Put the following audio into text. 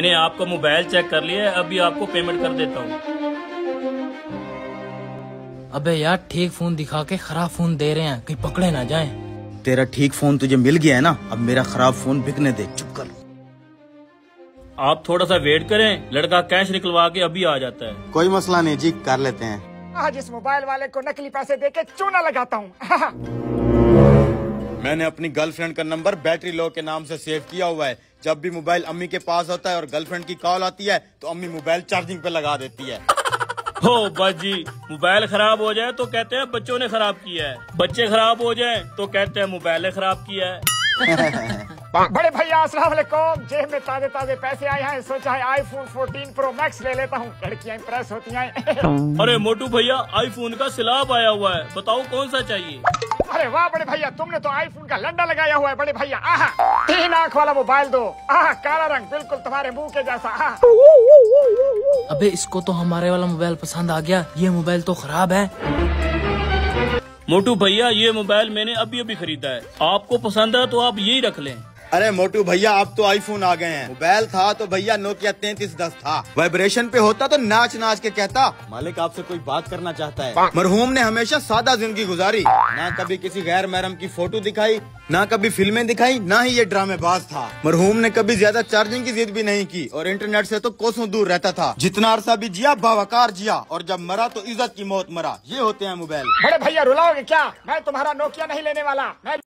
मैंने आपका mobile check कर लिया है, अभी आपको पेमेंट कर देता हूँ। अबे यार ठीक फोन दिखा के खराब फोन दे रहे हैं, कहीं पकड़े ना जाएं। तेरा ठीक फोन तुझे मिल गया है ना, अब मेरा खराब फोन बिकने दे। चुप कर। आप थोड़ा सा वेट करें, लड़का कैश निकलवा के अभी आ जाता है। कोई मसला नहीं जी, कर लेते हैं। आज इस मोबाइल वाले को नकली पैसे देके चूना लगाता हूँ। मैंने अपनी गर्लफ्रेंड का नंबर बैटरी लो के नाम से सेव किया हुआ है। जब भी मोबाइल अम्मी के पास होता है और गर्लफ्रेंड की कॉल आती है तो अम्मी मोबाइल चार्जिंग पे लगा देती है। हो बस जी, मोबाइल खराब हो जाए तो कहते हैं बच्चों ने खराब किया है, बच्चे खराब हो जाए तो कहते हैं मोबाइल ने खराब किया है। बड़े भैया अस्सलाम वालेकुम। जेब में ताजे ताजे पैसे आए हैं, सोचा है आईफोन 14 प्रो मैक्स ले लेता हूँ, लड़कियाँ इम्प्रेस होती हैं। अरे मोटू भैया, आईफोन का सिलाब आया हुआ है, बताओ कौन सा चाहिए। अरे वाह बड़े भैया, तुमने तो आईफोन का लंडा लगाया हुआ है बड़े भैया। आहा, 3 आंख वाला मोबाइल दो। आहा, काला रंग बिल्कुल तुम्हारे मुंह के जैसा। आहा। अबे इसको तो हमारे वाला मोबाइल पसंद आ गया, ये मोबाइल तो खराब है। मोटू भैया, ये मोबाइल मैंने अभी अभी खरीदा है, आपको पसंद है तो आप यही रख लें। अरे मोटू भैया, अब तो आईफोन आ गए हैं। मोबाइल था तो भैया नोकिया 3310 था। वाइब्रेशन पे होता तो नाच नाच के कहता मालिक आपसे कोई बात करना चाहता है। मरहूम ने हमेशा सादा जिंदगी गुजारी, ना कभी किसी गैर महरम की फोटो दिखाई, ना कभी फिल्में दिखाई, ना ही ये ड्रामेबाज था। मरहूम ने कभी ज्यादा चार्जिंग की जिद भी नहीं की और इंटरनेट से तो कोसों दूर रहता था। जितना अरसा भी जिया बावकार जिया, और जब मरा तो इज्जत की मौत मरा। ये होते हैं मोबाइल। बड़े भैया रुलाओगे क्या? मैं तुम्हारा नोकिया नहीं लेने वाला। मैं